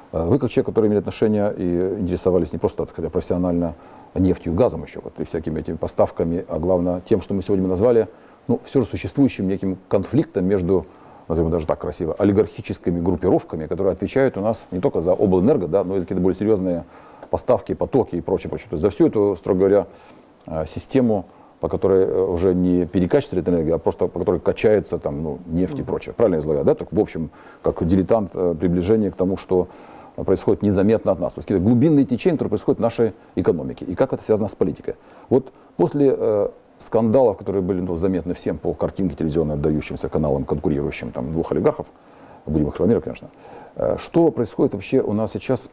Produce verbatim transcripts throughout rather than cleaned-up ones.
Вы, как человек, который имеет отношение и интересовались не просто хотя профессионально нефтью, газом еще, вот, и всякими этими поставками, а главное тем, что мы сегодня назвали, ну, все же существующим неким конфликтом между, назовем даже так красиво, олигархическими группировками, которые отвечают у нас не только за облэнерго, да, но и за какие-то более серьезные поставки, потоки и прочее, прочее. То есть за всю эту, строго говоря, систему, по которой уже не перекачивается электроэнергия, а просто по которой качается там, ну, нефть и прочее. Правильно я излагаю, да? Так, в общем, как дилетант приближение к тому, что происходит незаметно от нас. То есть какие-то глубинные течения, которые происходят в нашей экономике. И как это связано с политикой. Вот после э, скандалов, которые были ну, заметны всем по картинке телевизионной, отдающимся каналам, конкурирующим там, двух олигархов, будем их рекламировать, конечно, э, что происходит вообще у нас сейчас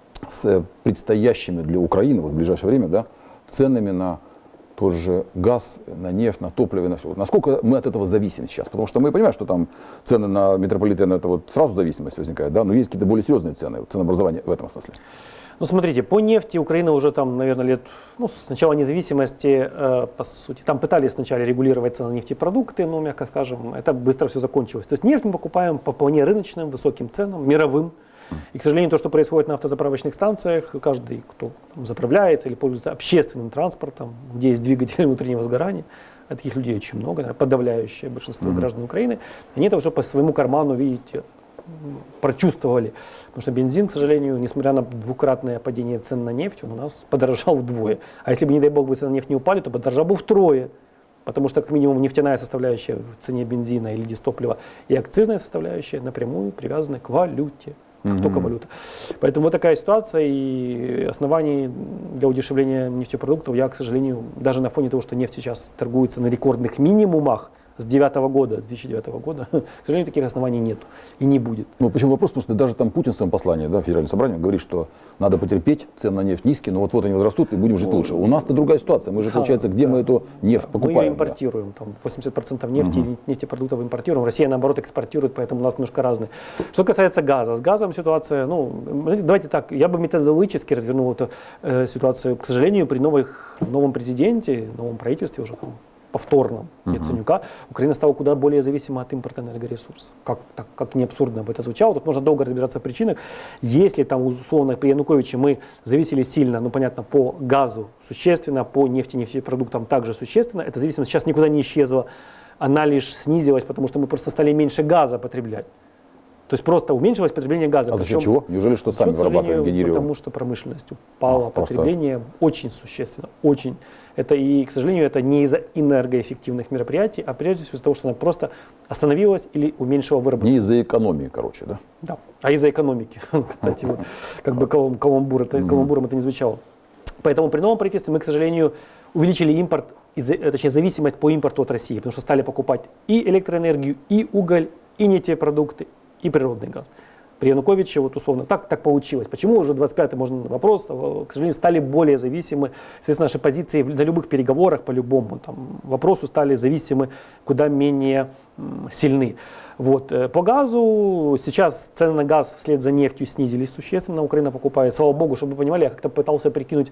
с предстоящими для Украины вот, в ближайшее время да, ценами на тот же газ, на нефть, на топливо, на все. Насколько мы от этого зависим сейчас? Потому что мы понимаем, что там цены на метрополитен, это вот сразу зависимость возникает, да, но есть какие-то более серьезные цены, ценообразование в этом смысле. Ну, смотрите, по нефти Украина уже там, наверное, лет, ну, с начала независимости, э, по сути, там пытались сначала регулировать цены на нефтепродукты, ну, мягко скажем, это быстро все закончилось. То есть нефть мы покупаем по вполне рыночным, высоким ценам, мировым. И, к сожалению, то, что происходит на автозаправочных станциях, каждый, кто там заправляется или пользуется общественным транспортом, где есть двигатели внутреннего сгорания, а таких людей очень много, наверное, подавляющее большинство mm-hmm. граждан Украины, они это уже по своему карману, видите, прочувствовали. Потому что бензин, к сожалению, несмотря на двукратное падение цен на нефть, он у нас подорожал вдвое. А если бы, не дай бог, бы цены на нефть не упали, то подорожал бы втрое. Потому что, как минимум, нефтяная составляющая в цене бензина или дистоплива и акцизная составляющая напрямую привязаны к валюте. Как mm-hmm. только валюта. Поэтому вот такая ситуация, и оснований для удешевления нефтепродуктов я, к сожалению, даже на фоне того, что нефть сейчас торгуется на рекордных минимумах с две тысячи девятого года, с две тысячи девятого года, к сожалению, таких оснований нет и не будет. Ну почему вопрос? Потому что даже там Путин в своем послании, да, Федеральное собрание говорит, что надо потерпеть, цены на нефть низкие, но вот-вот они возрастут и будем жить лучше. У нас-то другая ситуация. Мы же, да, получается, где да, мы эту нефть да, покупаем? Мы ее импортируем. Да. Там восемьдесят процентов нефти угу. и нефтепродуктов импортируем. Россия, наоборот, экспортирует, поэтому у нас немножко разные. Что касается газа. С газом ситуация, ну, давайте так, я бы методологически развернул эту э, ситуацию. К сожалению, при новых, новом президенте, новом правительстве уже там, повторном uh-huh. Яценюка, Украина стала куда более зависима от импорта энергоресурсов. Как, так, как не абсурдно бы это звучало, тут можно долго разбираться в причинах. Если там, условно, при Януковиче мы зависели сильно, ну, понятно, по газу существенно, по нефти, нефтепродуктам также существенно, эта зависимость сейчас никуда не исчезла, она лишь снизилась, потому что мы просто стали меньше газа потреблять. То есть просто уменьшилось потребление газа. А за счет чего? Неужели что сами вырабатываем, генерируем? Потому что промышленность упала, а, потребление просто... очень существенно, очень. Это и, к сожалению, это не из-за энергоэффективных мероприятий, а прежде всего из-за того, что она просто остановилась или уменьшила выработку. Не из-за экономии, короче, да? Да, а из-за экономики. Кстати, вот, как бы каламбур, это, каламбуром это не звучало. Поэтому при новом правительстве мы, к сожалению, увеличили импорт, точнее зависимость по импорту от России, потому что стали покупать и электроэнергию, и уголь, и нефтепродукты, и природный газ. При Януковиче, вот условно, так, так получилось. Почему уже двадцать пятый можно вопрос, к сожалению, стали более зависимы. Соответственно, наши позиции на любых переговорах по любому там, вопросу стали зависимы куда менее м, сильны. Вот. По газу сейчас цены на газ вслед за нефтью снизились существенно. Украина покупает, слава богу, чтобы вы понимали, я как-то пытался прикинуть,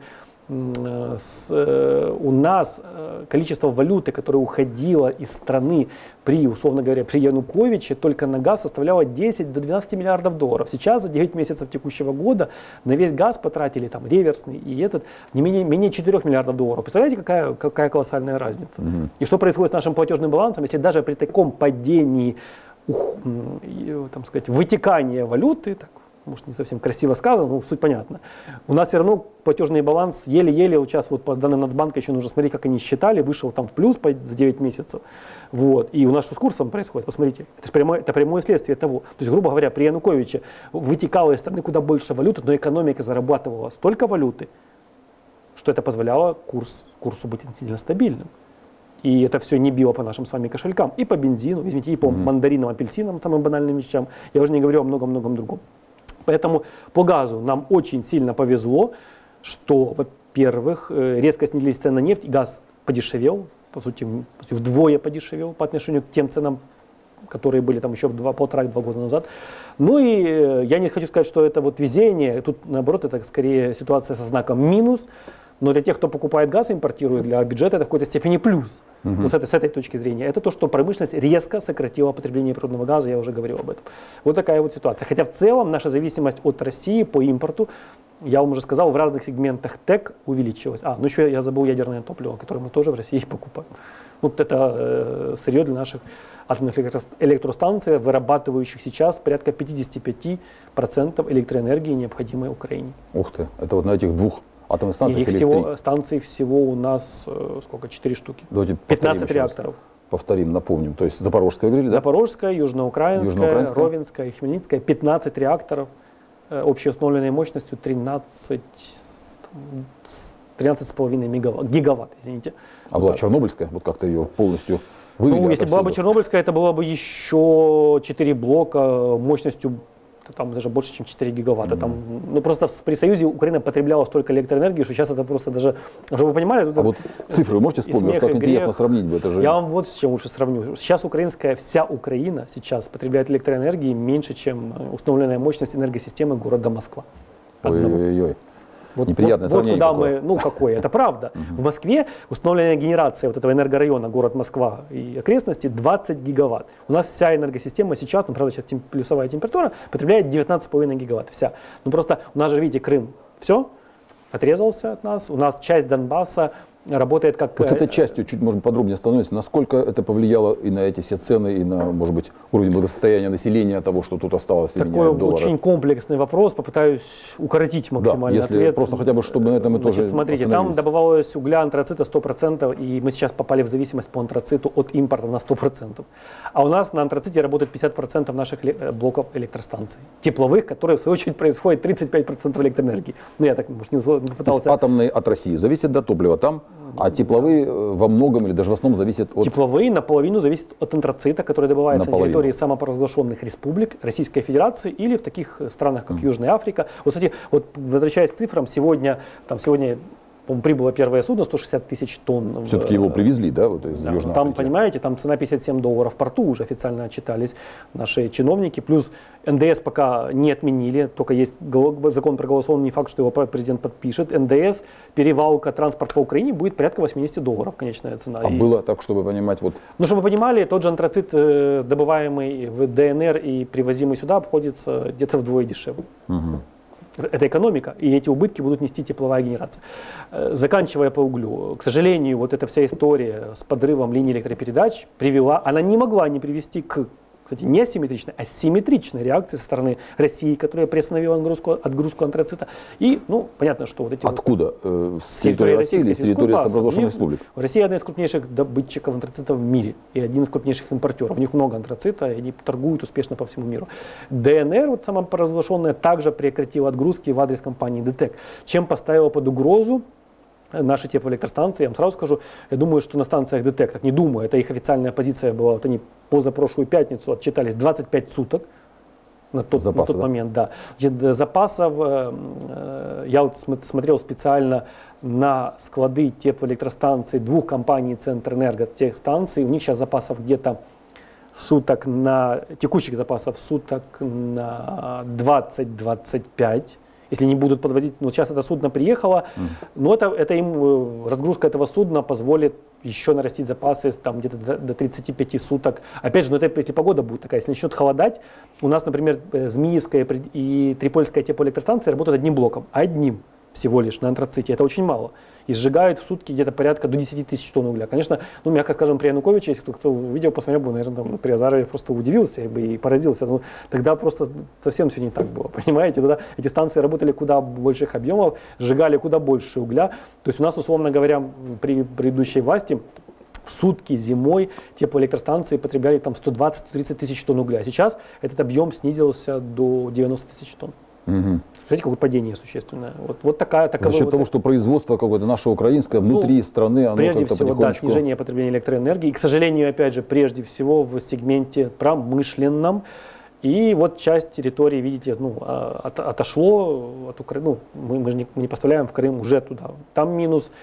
с, у нас количество валюты, которое уходило из страны при, условно говоря, при Януковиче, только на газ составляло десять до двенадцати миллиардов долларов. Сейчас за девять месяцев текущего года на весь газ потратили там реверсный и этот не менее, менее четырёх миллиардов долларов. Представляете, какая, какая колоссальная разница? Mm-hmm. И что происходит с нашим платежным балансом, если даже при таком падении, ух, там сказать, вытекания валюты, так, может, не совсем красиво сказано, но суть понятна. У нас все равно платежный баланс еле-еле, вот сейчас вот по данным Нацбанка еще нужно смотреть, как они считали, вышел там в плюс по, за девять месяцев. Вот. И у нас что с курсом происходит, посмотрите, это, прямое, это прямое следствие того. То есть, грубо говоря, при Януковиче вытекало из страны куда больше валюты, но экономика зарабатывала столько валюты, что это позволяло курс, курсу быть относительно стабильным. И это все не било по нашим с вами кошелькам, и по бензину, извините, и по mm-hmm. мандаринам, апельсинам, самым банальным вещам. Я уже не говорю о многом-многом другом. Поэтому по газу нам очень сильно повезло, что, во-первых, резко снизились цены на нефть, и газ подешевел, по сути, вдвое подешевел по отношению к тем ценам, которые были там еще полтора-два года назад. Ну и я не хочу сказать, что это вот везение, тут наоборот это скорее ситуация со знаком минус, Но для тех, кто покупает газ, импортирует, для бюджета это в какой-то степени плюс. Угу. Вот с этой, с этой точки зрения. Это то, что промышленность резко сократила потребление природного газа, я уже говорил об этом. Вот такая вот ситуация. Хотя в целом наша зависимость от России по импорту, я вам уже сказал, в разных сегментах ТЭК увеличилась. А, ну еще я забыл ядерное топливо, которое мы тоже в России покупаем. Вот это э, сырье для наших атомных электростанций, вырабатывающих сейчас порядка пятьдесят пять процентов электроэнергии, необходимой Украине. Ух ты, это вот на этих двух атомных станциях их или всего, три? Станций всего у нас э, сколько? четыре штуки. Давайте пятнадцать реакторов. Повторим, напомним. То есть Запорожская говорили, да? Запорожская, Южноукраинская, Южноукраинская. Ровенская, Хмельницкая. пятнадцать реакторов э, общей установленной мощностью тринадцать, тринадцать с половиной мегаватт, гигаватт, извините. А была Чернобыльская, вот как-то ее полностью вывели. Ну, если была бы Чернобыльская, это было бы еще четыре блока мощностью там даже больше, чем четыре гигаватта. Mm-hmm. Там, ну, просто при Союзе Украина потребляла столько электроэнергии, что сейчас это просто даже, чтобы вы понимали... А вот цифры вы можете вспомнить? Как интересно сравнить бы это же. Я вам вот с чем лучше сравню. Сейчас украинская, вся Украина сейчас потребляет электроэнергии меньше, чем установленная мощность энергосистемы города Москва. Ой-ой-ой. Вот, Неприятное вот, сравнение. Вот куда такое. мы, ну какое, это правда. В Москве установленная генерация вот этого энергорайона, город Москва и окрестности, двадцать гигаватт. У нас вся энергосистема сейчас, ну правда сейчас тем, плюсовая температура, потребляет девятнадцать с половиной гигаватт. Вся. Ну просто у нас же, видите, Крым, все, отрезался от нас. У нас часть Донбасса работает как... Вот с этой частью чуть, может, подробнее остановиться. Насколько это повлияло и на эти все цены, и на, может быть, уровень благосостояния населения, того, что тут осталось, и Такой доллара? Очень комплексный вопрос, попытаюсь укоротить максимально да, если ответ. Просто хотя бы, чтобы на этом мы Значит, тоже смотрите, там добывалось угля, антрацита сто процентов, и мы сейчас попали в зависимость по антрациту от импорта на сто процентов. А у нас на антраците работает пятьдесят процентов наших блоков электростанций. Тепловых, которые, в свою очередь, производят тридцать пять процентов электроэнергии. Ну, я так, может, не пытался... То есть атомные от России зависит до топлива там, а тепловые во многом или даже в основном зависят от... Тепловые наполовину зависят от антрацита, который добывается наполовину. на территории самопровозглашенных республик Российской Федерации или в таких странах, как mm. Южная Африка. Вот, кстати, вот возвращаясь к цифрам, сегодня, там, сегодня прибыло первое судно, сто шестьдесят тысяч тонн. Все-таки его привезли, да, вот из да, Южной там, Африки. понимаете, там цена пятьдесят семь долларов в порту, уже официально отчитались наши чиновники. Плюс эн дэ эс пока не отменили, только есть закон проголосован, не факт, что его президент подпишет. эн дэ эс, перевалка, транспорт по Украине будет порядка восемьдесят долларов, конечная цена. А и... было так, чтобы понимать, вот... Ну, чтобы вы понимали, тот же антрацит, добываемый в дэ эн эр и привозимый сюда, обходится где-то вдвое дешевле. Угу. Это экономика, и эти убытки будут нести тепловая генерация. Заканчивая по углю, к сожалению, вот эта вся история с подрывом линии электропередач привела, она не могла не привести к, кстати, не асимметричной, а симметричной реакции со стороны России, которая приостановила отгрузку, отгрузку антрацита. И, ну, понятно, что вот эти... Откуда? Вот, с территории России или с территории самопровозглашенных республик? Россия одна из крупнейших добытчиков антрацита в мире и один из крупнейших импортеров. У них много антрацита, и они торгуют успешно по всему миру. дэ эн эр, вот самопровозглашенная, также прекратила отгрузки в адрес компании ДТЭК, чем поставила под угрозу наши теплоэлектростанции. Я вам сразу скажу, я думаю, что на станциях ДТЭК, так не думаю, это их официальная позиция была, вот они позапрошлую пятницу отчитались двадцать пять суток на тот, Запасы, на тот да? момент, да. Значит, запасов, э, я вот смотрел специально на склады теплоэлектростанций двух компаний Центрэнерго, тех станций, у них сейчас запасов где-то суток на, текущих запасов суток на двадцать-двадцать пять. Если не будут подвозить, ну сейчас это судно приехало, mm. но это, это им, разгрузка этого судна позволит еще нарастить запасы там где-то до, до тридцати пяти суток. Опять же, ну это если погода будет такая, если начнет холодать, у нас, например, Змеевская и Трипольская теплоэлектростанция работают одним блоком, одним всего лишь на антраците, это очень мало. И сжигают в сутки где-то порядка до десяти тысяч тонн угля. Конечно, ну, мягко скажем, при Януковиче, если кто-то видео посмотрел бы, наверное, там, при Азарове просто удивился и, и поразился. Ну, тогда просто совсем все не так было, понимаете? Тогда эти станции работали куда больших объемов, сжигали куда больше угля. То есть у нас, условно говоря, при предыдущей власти в сутки зимой теплоэлектростанции потребляли там сто двадцать — сто тридцать тысяч тонн угля. Сейчас этот объем снизился до девяноста тысяч тонн. Угу. Смотрите, какое падение существенное. Вот, вот такая, такая, За счет вот того, это... что производство какое-то наше украинское внутри ну, страны, оно прежде как-то всего, потихонечку... да, снижение потребления электроэнергии. И, к сожалению, опять же, прежде всего в сегменте промышленном. И вот часть территории, видите, ну, от, отошло от Украины. Ну, мы, мы же не, мы не поставляем в Крым уже туда. Там минус.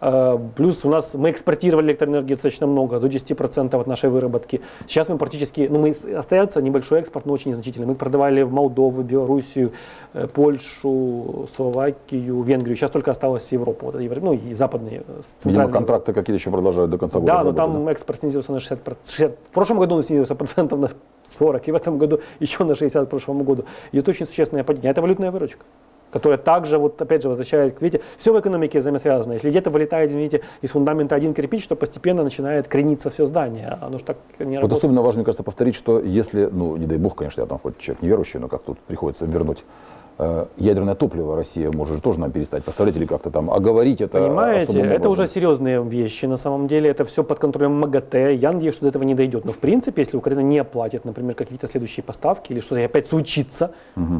Плюс у нас мы экспортировали электроэнергии достаточно много, до десяти процентов от нашей выработки. Сейчас мы практически, ну мы остается небольшой экспорт, но очень незначительный. Мы продавали в Молдову, Белоруссию, Польшу, Словакию, Венгрию. Сейчас только осталась Европа, вот, ну и западные. Видимо, контракты какие-то еще продолжают до конца года. Да, но там да? экспорт снизился на шестьдесят процентов. В прошлом году он снизился процентов на сорок, и в этом году еще на шестьдесят к прошлому году. Идет очень существенное падение. Это валютная выручка, которая также, вот, опять же, возвращает к, видите, все в экономике взаимосвязано. Если где-то вылетает, извините, из фундамента один кирпич, то постепенно начинает крениться все здание. Оно же так не вот работает. особенно важно, мне кажется, повторить, что если, ну, не дай бог, конечно, я там хоть человек неверующий, но как тут приходится вернуть, э, ядерное топливо Россия может же тоже нам перестать поставлять или как-то там оговорить это. Понимаете, это образом. уже серьезные вещи, на самом деле, это все под контролем МАГАТЭ. Я надеюсь, что до этого не дойдет. Но в принципе, если Украина не оплатит, например, какие-то следующие поставки или что-то опять случится, угу.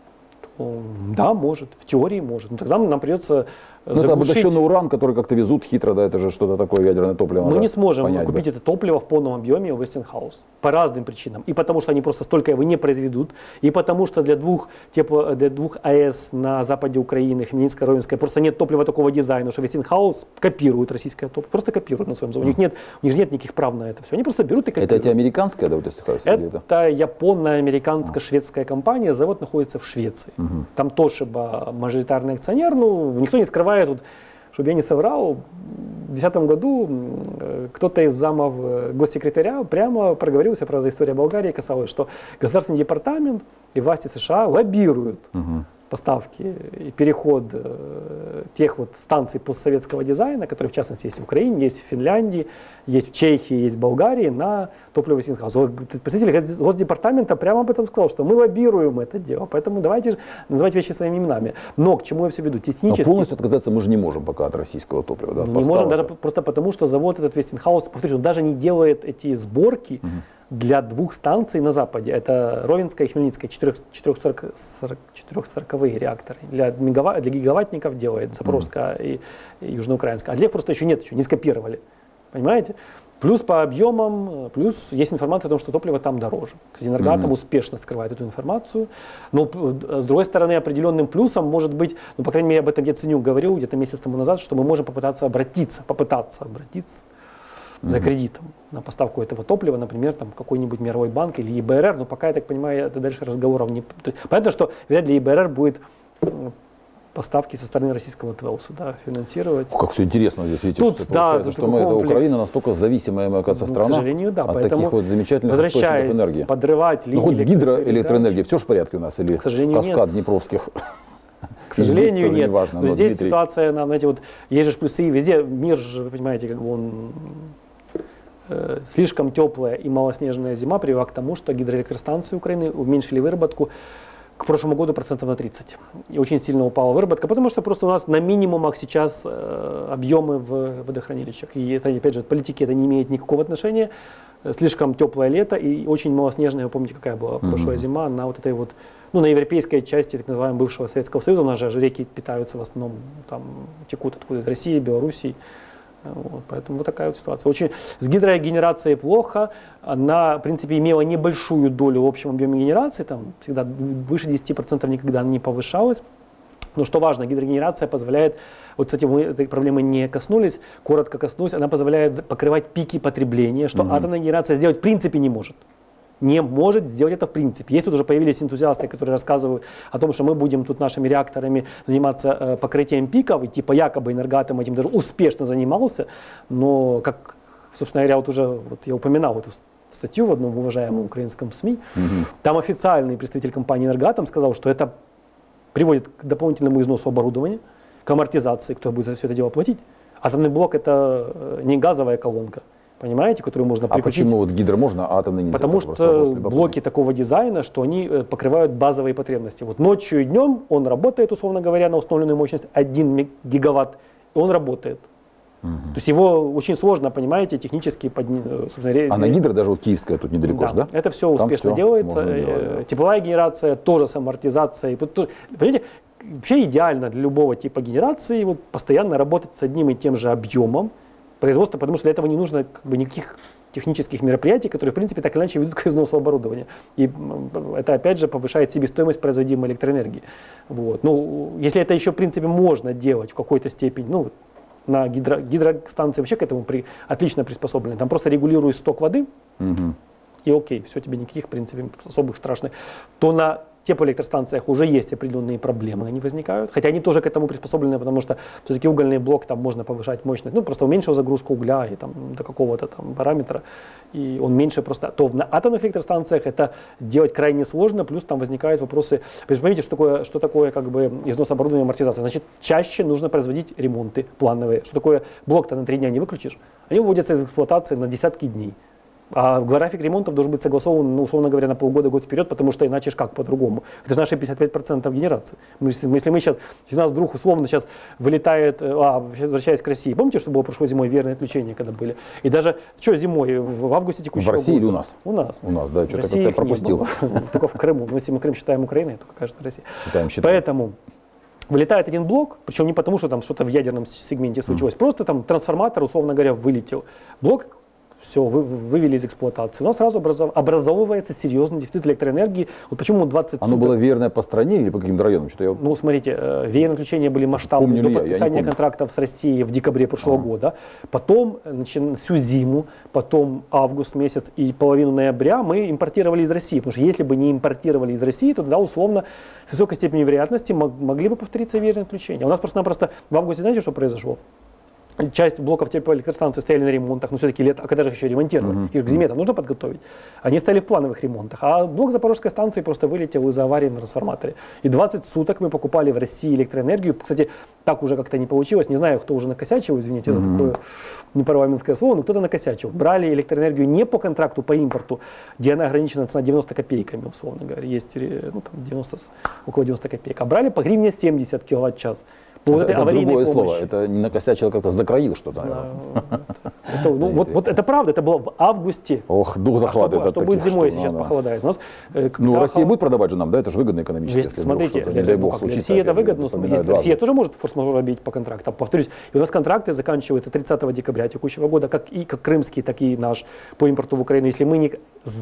да, может, в теории может. Но тогда нам придется заглушить. Это обогащенный уран, который как-то везут хитро, да, это же что-то такое ядерное топливо. Мы не сможем купить бы. это топливо в полном объеме у Westinghouse по разным причинам. И потому что они просто столько его не произведут, и потому что для двух, тепло, для двух АЭС на западе Украины, Хмельницкая, Ровенская, просто нет топлива такого дизайна, что Westinghouse копирует российское топливо, просто копирует на своем заводе. У них нет, у них нет никаких прав на это все. Они просто берут и копируют. Это эти американские, да, вот Westinghouse? Это, это японо-американско-шведская компания, завод находится в Швеции. Угу. Там Toshiba мажоритарный акционер, ну, никто не скрывает, вот, чтобы я не соврал, в две тысячи десятом году кто-то из замов госсекретаря прямо проговорился, правда, история Болгарии касалась, что Государственный департамент и власти США лоббируют угу. поставки и переход э, тех вот станций постсоветского дизайна, которые в частности есть в Украине, есть в Финляндии, есть в Чехии, есть в Болгарии, на топливо Westinghouse. Представитель Госдепартамента прямо об этом сказал, что мы лоббируем это дело, поэтому давайте же называть вещи своими именами. Но к чему я все веду? Технически... Но полностью отказаться мы же не можем пока от российского топлива. Да, ну, не можем даже просто потому, что завод этот Westinghouse, повторюсь, он даже не делает эти сборки угу. для двух станций на Западе. Это Ровенская и Хмельницкая, четырехсотсороковые реакторы. Для, мегаватт, для гигаваттников делает Запорожская угу. и, и Южноукраинская. А для них просто еще нет, еще не скопировали. Понимаете? Плюс по объемам, плюс есть информация о том, что топливо там дороже. Кстати, Энергоатом mm-hmm. успешно скрывает эту информацию. Но с другой стороны, определенным плюсом может быть, ну, по крайней мере, об этом я Ценюк говорил где-то месяц тому назад, что мы можем попытаться обратиться, попытаться обратиться mm-hmm. за кредитом на поставку этого топлива, например, там какой-нибудь мировой банк или ИБРР. Но пока, я так понимаю, это дальше разговоров не... Понятно, что вряд ли ИБРР будет поставки со стороны российского ТВЭЛСу, да, финансировать. Как все интересно здесь, видите, тут, что да, получается, что мы, это Украина настолько зависимая, мне кажется, страна, ну, к сожалению, да, от поэтому, таких вот замечательных источников энергии. Подрывать ну, хоть с гидроэлектроэнергией все же в порядке у нас, или к сожалению, каскад нет. Днепровских? К сожалению, нет. Неважно, но, но здесь Дмитрий... ситуация, на, знаете, вот есть же плюсы везде, мир же, вы понимаете, как бы он э, слишком теплая и малоснежная зима привела к тому, что гидроэлектростанции Украины уменьшили выработку к прошлому году процентов на тридцать. И очень сильно упала выработка, потому что просто у нас на минимумах сейчас э, объемы в водохранилищах. И это, опять же, от политики это не имеет никакого отношения. Слишком теплое лето и очень малоснежная, вы помните, какая была прошлая mm-hmm. зима на вот этой вот, ну, на европейской части, так называемого бывшего Советского Союза. У нас же реки питаются в основном, там, текут откуда-то России, Белоруссии. Вот, поэтому вот такая вот ситуация. Очень, с гидрогенерацией плохо. Она, в принципе, имела небольшую долю в общем объеме генерации, там всегда выше десяти процентов никогда не повышалась. Но что важно, гидрогенерация позволяет, вот, кстати, мы этой проблемы не коснулись, коротко коснулись, она позволяет покрывать пики потребления, что mm-hmm. атомная генерация сделать в принципе не может. Не может сделать это в принципе. Есть тут уже появились энтузиасты, которые рассказывают о том, что мы будем тут нашими реакторами заниматься э, покрытием пиков, и типа якобы Энергоатом этим даже успешно занимался, но как, собственно говоря, вот уже вот я упоминал эту статью в одном уважаемом украинском СМИ, mm-hmm. там официальный представитель компании Энергоатом сказал, что это приводит к дополнительному износу оборудования, к амортизации, кто будет за все это дело платить. Атомный блок это не газовая колонка. Понимаете, которую можно прикрутить. А почему вот гидро можно, а атомный нельзя? Потому что блоки такого дизайна, что они покрывают базовые потребности. Вот ночью и днем он работает, условно говоря, на установленную мощность один гигаватт, и он работает. Угу. То есть его очень сложно, понимаете, технически поднять. А на гидро даже вот киевская тут недалеко, да, ж, да? Это все успешно все делается. Делать, да. Тепловая генерация тоже с амортизацией. Понимаете, вообще идеально для любого типа генерации вот, постоянно работать с одним и тем же объемом производства, потому что для этого не нужно как бы, никаких технических мероприятий, которые, в принципе, так или иначе ведут к износу оборудования. И это, опять же, повышает себестоимость производимой электроэнергии. Вот. Ну, если это еще, в принципе, можно делать в какой-то степени, ну, на гидро, гидростанции вообще к этому при, отлично приспособлены. Там просто регулируешь сток воды, угу. и окей, все, тебе никаких, в принципе, особых страшных. То на теплоэлектростанциях уже есть определенные проблемы, они возникают. Хотя они тоже к этому приспособлены, потому что все-таки угольный блок, там можно повышать мощность. Ну, просто уменьшил загрузку угля и, там, до какого-то там параметра. И он меньше просто. То на атомных электростанциях это делать крайне сложно, плюс там возникают вопросы. Понимаете, что такое, что такое как бы износ оборудования, амортизация? Значит, чаще нужно производить ремонты плановые. Что такое блок-то на три дня не выключишь? Они выводятся из эксплуатации на десятки дней. А график ремонтов должен быть согласован, ну, условно говоря, на полгода, год вперед, потому что иначе как по-другому. Это же наши пятьдесят пять процентов генерации. Мы, если, если мы сейчас, если у нас вдруг условно сейчас вылетает, а, возвращаясь к России, помните, что было прошлой зимой верное отключение, когда были? И даже, что зимой, в августе текущего года? В России или у нас? У нас. У нас, да, что-то как-то пропустил. Только в Крыму. Но если мы Крым считаем Украиной, то, конечно, Россия. Считаем, считаем. Поэтому вылетает один блок, причем не потому, что там что-то в ядерном сегменте случилось, mm. просто там трансформатор, условно говоря, вылетел. Блок все, вы, вывели из эксплуатации. У нас сразу образов, образовывается серьезный дефицит электроэнергии. Вот почему двадцать Оно суток... было верное по стране или по каким-то районам? Что-то я... Ну, смотрите, веерные отключения были масштабные до я, подписания я контрактов с Россией в декабре прошлого а. года. Потом, значит, всю зиму, потом август месяц и половину ноября мы импортировали из России. Потому что если бы не импортировали из России, то тогда условно с высокой степенью вероятности могли бы повториться веерные отключения. У нас просто-напросто в августе, знаете, что произошло? Часть блоков теплоэлектростанций стояли на ремонтах, но все-таки лето, а когда же их еще ремонтировать? Uh-huh. Их к зиме нужно подготовить. Они стояли в плановых ремонтах, а блок Запорожской станции просто вылетел из-за аварии на трансформаторе. И двадцать суток мы покупали в России электроэнергию. Кстати, так уже как-то не получилось. Не знаю, кто уже накосячил, извините, uh-huh. за такое непарламентское слово, но кто-то накосячил. Брали электроэнергию не по контракту, по импорту, где она ограничена цена девяносто копейками, условно говоря. Есть ну, там девяносто, около девяноста копеек. А брали по гривне семьдесят киловатт-час. Ну, вот это, это другое помощи. Слово, это не накосячил, как-то закроил что-то. Это, ну, вот, вот это правда, это было в августе. Ох, дух захватывает. А что, что будет зимой, если сейчас похолодает? У нас, э, ну, Россия будет продавать же нам, да, это же выгодно экономически. Если, смотрите, вдруг, не дай бог, случится, Россия это выгодно, смотрите, Россия тоже может форс-мажор бить по контрактам. Повторюсь, и у нас контракты заканчиваются тридцатого декабря текущего года, как и как крымский, так и наш по импорту в Украину. Если мы не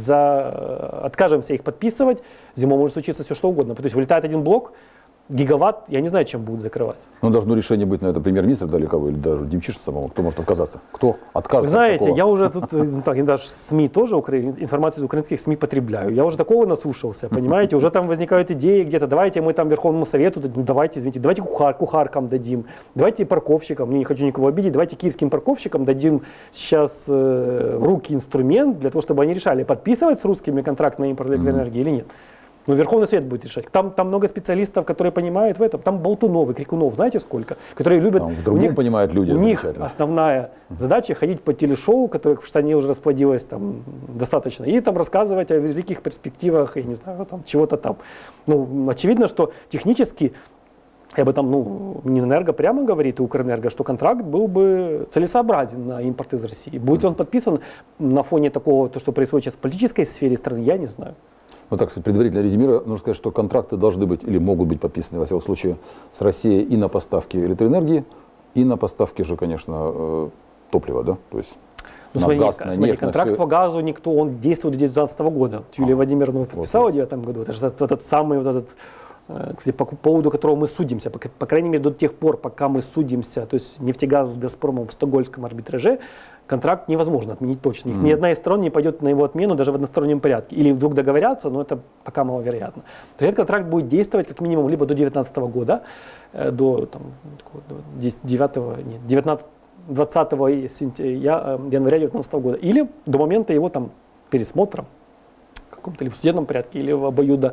за... откажемся их подписывать, зимой может случиться все что угодно. То есть вылетает один блок, гигаватт, я не знаю, чем будут закрывать. Ну, должно решение быть на это премьер-министра далеково или даже Демчишина самого. Кто может отказаться? Кто откажется? Вы знаете, от такого? Я уже тут, ну, так, даже СМИ тоже, информацию из украинских СМИ потребляю. Я уже такого наслушался, понимаете? Уже там возникают идеи где-то, давайте мы там Верховному Совету, ну давайте, извините, давайте кухар, кухаркам дадим, давайте парковщикам, я не хочу никого обидеть, давайте киевским парковщикам дадим сейчас э, в руки инструмент для того, чтобы они решали, подписывать с русскими контракт на импорт электроэнергии mm-hmm. или нет. Но Верховный Совет будет решать. Там, там много специалистов, которые понимают в этом. Там болтунов и крикунов, знаете сколько? Которые любят... Там в другом них, понимают люди. У них основная задача ходить по телешоу, которых в штане уже расплодилось там достаточно, и там рассказывать о великих перспективах и не знаю, там чего-то там. Ну, очевидно, что технически, я бы там, ну, Минэнерго прямо говорит, и Укрэнерго, что контракт был бы целесообразен на импорт из России. Будет он подписан на фоне такого, то, что происходит сейчас в политической сфере страны, я не знаю. Ну, так сказать, предварительно резюмируя, нужно сказать, что контракты должны быть или могут быть подписаны, во всяком случае, с Россией и на поставки электроэнергии, и на поставки же, конечно, топлива, да? То есть ну, на смотри, газ, на смотри, нефть, контракт на по газу никто, он действует до две тысячи девятнадцатого года. Юлия а, Владимировна подписала вот в две тысячи девятом году. Это же этот, этот самый, вот этот, кстати, по поводу которого мы судимся, по, по крайней мере, до тех пор, пока мы судимся, то есть нефтегаз с Газпромом в стокгольмском арбитраже, контракт невозможно отменить точно. Mm-hmm. Ни одна из сторон не пойдет на его отмену даже в одностороннем порядке. Или вдруг договорятся, но это пока маловероятно. То есть этот контракт будет действовать как минимум либо до две тысячи девятнадцатого года, э, до, там, до девятого, нет, девятнадцатого, двадцатого января две тысячи девятнадцатого года, или до момента его там пересмотра в каком-то или в судебном порядке, или в обоюдо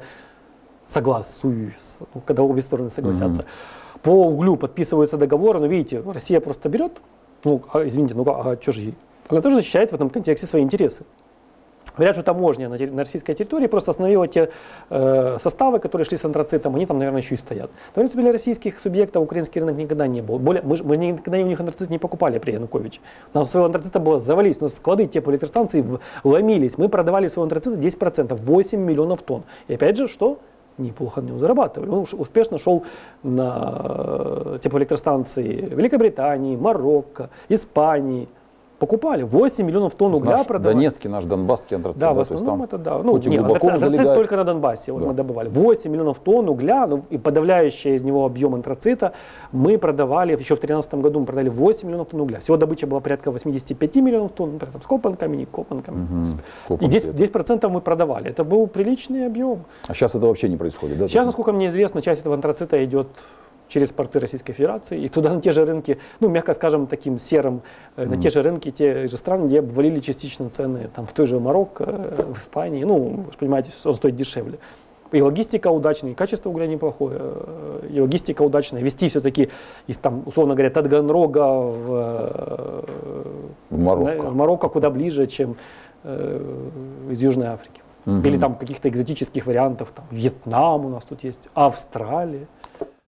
согласуюсь, ну, когда обе стороны согласятся. Mm-hmm. По углю подписываются договоры, но видите, Россия просто берет. Ну, а, извините, ну а что же ей? Она тоже защищает в этом контексте свои интересы. Говорят, что таможня на, на российской территории просто остановила те э, составы, которые шли с антрацитом, они там, наверное, еще и стоят. В принципе, для российских субъектов украинский рынок никогда не был. Более, мы, мы никогда у них антрацит не покупали при Януковиче. У нас своего антрацита было завались, у нас склады теплоэлектростанций ломились. Мы продавали свой антрацит десять процентов, восемь миллионов тонн. И опять же, что? Неплохо на него зарабатывали. Он успешно шел на теплоэлектростанции Великобритании, Марокко, Испании, покупали. восемь миллионов тонн То есть угля наш продавали. Донецкий, наш Донбасский антрацит. Да, в то есть основном там это да. Ну, хоть и нет, глубоко антрацит залегает. только на Донбассе вот Да. мы добывали. восемь миллионов тонн угля, ну, и подавляющий из него объем антрацита мы продавали, еще в две тысячи тринадцатом году мы продали восемь миллионов тонн угля. Всего добыча была порядка восемьдесят пять миллионов тонн, ну, там, с копанками, не копанками. Мгм. И Копанки. десять процентов мы продавали. Это был приличный объем. А сейчас это вообще не происходит, да? Сейчас, насколько мне известно, часть этого антрацита идет через порты Российской Федерации, и туда на те же рынки, ну, мягко скажем, таким серым, э, на те же рынки, те же страны, где обвалили частично цены, там, в той же Марокко, э, в Испании, ну, вы же понимаете, он стоит дешевле. И логистика удачная, и качество угля неплохое, э, и логистика удачная. Вести все-таки из, там, условно говоря, Таганрога в, э, В Марокко. на- в Марокко куда ближе, чем э, из Южной Африки. Мгм. Или там каких-то экзотических вариантов, там, Вьетнам у нас тут есть, Австралия.